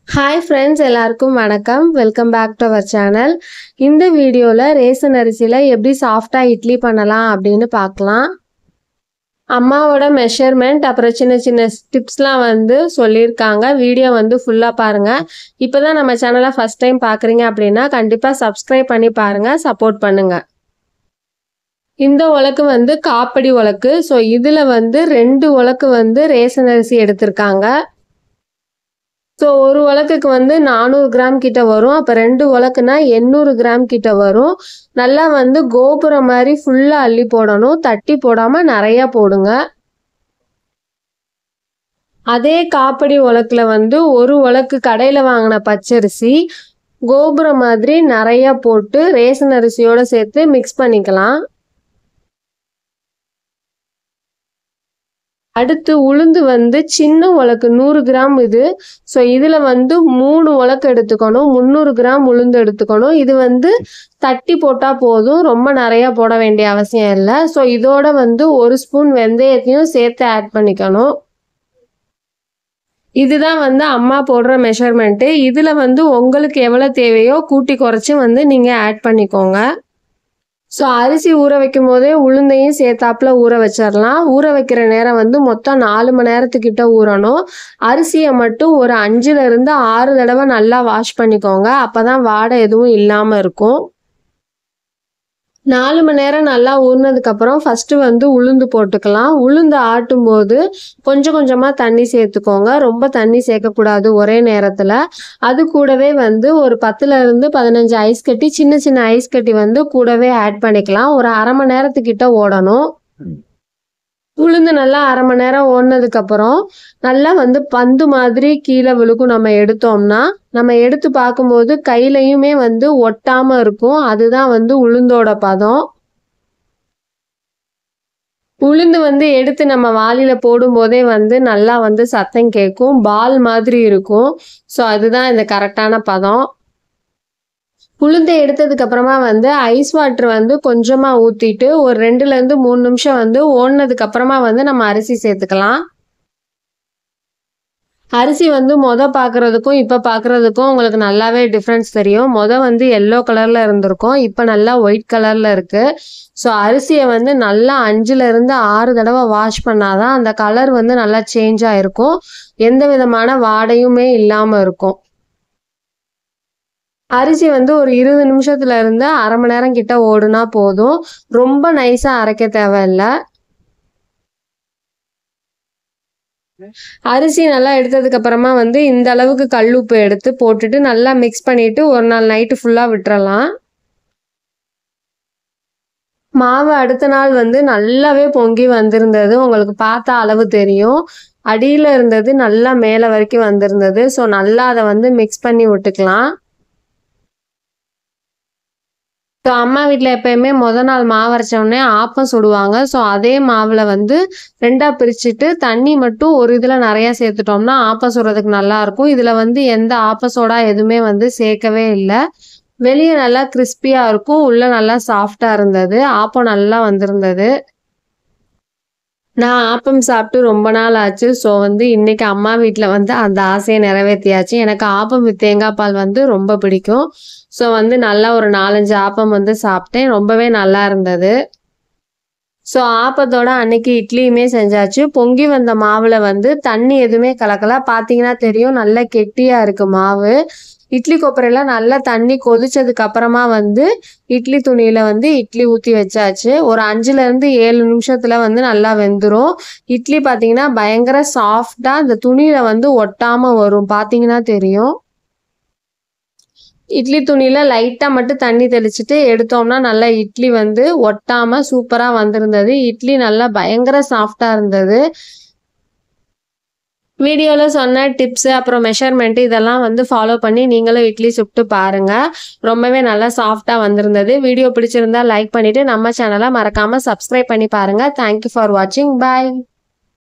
Hi friends, எல்லாருக்கும் வணக்கம். Welcome back to our channel. இந்த வீடியோல ரேசன் அரிசியில எப்படி சாஃப்டா இட்லி பண்ணலாம் அப்படின்னு பார்க்கலாம். அம்மாவோட மெஷர்மெண்ட் அப்புறம் சின்ன சின்ன டிப்ஸ்லாம் சொல்லியிருக்காங்க. வீடியோ ஃபுல்லா பாருங்க. இப்போதான் நம்ம சேனலை ஃபர்ஸ்ட் டைம் பார்க்குறீங்க அப்படின்னா கண்டிப்பா சப்ஸ்கிரைப் பண்ணி பாருங்க, சப்போர்ட் பண்ணுங்க. இந்த உலக்கு காப்படி உலக்கு. ஸோ இதுல 2 உலக்கு ரேசன் அரிசி எடுத்திருக்காங்க. ஸோ ஒரு உலக்குக்கு 400 கிராம் கிட்ட வரும். அப்போ 2 உலக்குனா 800 கிராம் கிட்ட வரும். நல்லா கோபுரம் மாதிரி ஃபுல்லா அள்ளி போடணும். தட்டி போடாம நிறைய போடுங்க. அதே காப்படி உலக்குல ஒரு உலக்கு கடையில வாங்கின பச்சரிசி கோபுரம் மாதிரி நிறைய போட்டு ரேசன் அரிசியோட சேர்த்து மிக்ஸ் பண்ணிக்கலாம். அடுத்து உளுந்து சின்ன உலக்கு 100 கிராம் இது. ஸோ இதில் 3 உலக்கு எடுத்துக்கணும். 300 கிராம் உளுந்து எடுத்துக்கணும். இது தட்டி போட்டால் போதும், ரொம்ப நிறையா போட வேண்டிய அவசியம் இல்லை. ஸோ இதோட 1 ஸ்பூன் வெந்தயத்தையும் சேர்த்து ஆட் பண்ணிக்கணும். இதுதான் அம்மா போடுற மெஷர்மெண்ட்டு. இதில் உங்களுக்கு எவ்வளோ தேவையோ கூட்டி குறைச்சி நீங்கள் ஆட் பண்ணிக்கோங்க. ஸோ அரிசி ஊற வைக்கும் போதே உளுந்தையும் சேர்த்தாப்புல ஊற வச்சிடலாம். ஊற வைக்கிற நேரம் மொத்தம் 4 மணி நேரத்துக்கிட்ட ஊறணும். அரிசியை மட்டும் ஒரு 5லேருந்து 6 தடவை நல்லா வாஷ் பண்ணிக்கோங்க. அப்போ தான் வாடை எதுவும் இல்லாமல் இருக்கும். 4 மணி நேரம் நல்லா ஊறினதுக்கப்புறம் ஃபஸ்ட்டு உளுந்து போட்டுக்கலாம். உளுந்து ஆட்டும் போது கொஞ்சம் கொஞ்சமாக தண்ணி சேர்த்துக்கோங்க. ரொம்ப தண்ணி சேர்க்கக்கூடாது ஒரே நேரத்தில். அது கூடவே ஒரு 10லேருந்து 15 ஐஸ் கட்டி, சின்ன சின்ன ஐஸ் கட்டி கூடவே ஆட் பண்ணிக்கலாம். ஒரு அரை மணி நேரத்துக்கிட்ட ஓடணும். உளுந்து நல்லா அரை மணி நேரம் ஓடினதுக்கப்புறம் நல்லா பந்து மாதிரி கீழே விழுக்கும். நம்ம எடுத்தோம்னா நம்ம எடுத்து பார்க்கும்போது கையிலையுமே ஒட்டாமல் இருக்கும். அதுதான் உளுந்தோட பதம். உளுந்து எடுத்து நம்ம வாளியில் போடும்போதே நல்லா சத்தம் கேட்கும், பால் மாதிரி இருக்கும். ஸோ அதுதான் இந்த கரெக்டான பதம். உளுந்தை எடுத்ததுக்கு அப்புறமா ஐஸ் வாட்டர் கொஞ்சமாக ஊற்றிட்டு ஒரு 2லேருந்து 3 நிமிஷம் ஓடினதுக்கு அப்புறமா நம்ம அரிசி சேர்த்துக்கலாம். அரிசி பார்க்குறதுக்கும் இப்போ பார்க்குறதுக்கும் உங்களுக்கு நல்லாவே டிஃப்ரென்ஸ் தெரியும். எல்லோ கலரில் இருந்திருக்கும், இப்போ நல்லா ஒயிட் கலரில் இருக்குது. ஸோ அரிசியை நல்லா 5லேருந்து 6 தடவை வாஷ் பண்ணாதான் அந்த கலர் நல்லா சேஞ்ச் ஆகிருக்கும். எந்த விதமான வாடையுமே இல்லாமல் இருக்கும். அரிசி ஒரு 20 நிமிஷத்துல இருந்து அரை மணி நேரம் கிட்ட ஓடுனா போதும். ரொம்ப நைஸா அரைக்க தேவையில்லை. அரிசி நல்லா எடுத்ததுக்கு அப்புறமா இந்த அளவுக்கு கல்லுப்பு எடுத்து போட்டுட்டு நல்லா மிக்ஸ் பண்ணிட்டு ஒரு நாள் நைட்டு ஃபுல்லா விட்டுறலாம். மாவு அடுத்த நாள் நல்லாவே பொங்கி வந்திருந்தது. உங்களுக்கு பார்த்தா அளவு தெரியும். அடியில் இருந்தது நல்லா மேலே வரைக்கும் வந்திருந்தது. ஸோ நல்லா அதை மிக்ஸ் பண்ணி விட்டுக்கலாம். ஸோ அம்மா வீட்டில் எப்பயுமே நாள் மாவு அரைச்சோடனே ஆப்பம் சுடுவாங்க. ஸோ அதே மாவில் 2ஆக பிரிச்சுட்டு தண்ணி மட்டும் ஒரு இதில் நிறையா சேர்த்துட்டோம்னா ஆப்பம் சுடுறதுக்கு நல்லாயிருக்கும். இதில் எந்த ஆப்ப சோடா எதுவுமே சேர்க்கவே இல்லை. வெளியே நல்லா கிறிஸ்பியாக இருக்கும், உள்ளே நல்லா சாஃப்டாக இருந்தது. ஆப்பம் நல்லா வந்திருந்தது. நான் ஆப்பம் சாப்பிட்டு ரொம்ப நாள் ஆச்சு. ஸோ இன்னைக்கு அம்மா வீட்டில் அந்த ஆசையை நிறைவேற்றியாச்சு. எனக்கு ஆப்பம் வித் தேங்காய் பால் ரொம்ப பிடிக்கும். ஸோ நல்லா ஒரு 4-5 ஆப்பம் சாப்பிட்டேன். ரொம்பவே நல்லா இருந்தது. ஸோ ஆப்பத்தோட அன்னைக்கு இட்லியுமே செஞ்சாச்சு. பொங்கி வந்த மாவில் தண்ணி எதுவுமே கலக்கல. பார்த்தீங்கன்னா தெரியும், நல்லா கெட்டியாக இருக்குது மாவு. இட்லி கொப்பரையில் நல்லா தண்ணி கொதிச்சதுக்கு அப்புறமா இட்லி துணியில் இட்லி ஊற்றி வச்சாச்சு. ஒரு 5லேருந்து 7 நிமிஷத்தில் நல்லா வெந்துடும். இட்லி பார்த்தீங்கன்னா பயங்கர சாஃப்டாக இந்த துணியில் ஒட்டாமல் வரும். பார்த்தீங்கன்னா தெரியும். இட்லி துணியில் லைட்டாக மட்டும் தண்ணி தெளிச்சுட்டு எடுத்தோம்னா நல்லா இட்லி ஒட்டாமல் சூப்பராக வந்திருந்தது. இட்லி நல்லா பயங்கர சாஃப்டாக இருந்தது. வீடியோவில் சொன்ன டிப்ஸு அப்புறம் மெஷர்மெண்ட்டு இதெல்லாம் ஃபாலோ பண்ணி நீங்களும் இட்லி சுட்டு பாருங்கள். ரொம்பவே நல்லா சாஃப்டாக வந்திருந்தது. வீடியோ பிடிச்சிருந்தா லைக் பண்ணிவிட்டு நம்ம சேனலை மறக்காமல் சப்ஸ்கிரைப் பண்ணி பாருங்கள். தேங்க்யூ ஃபார் வாட்சிங். பாய்.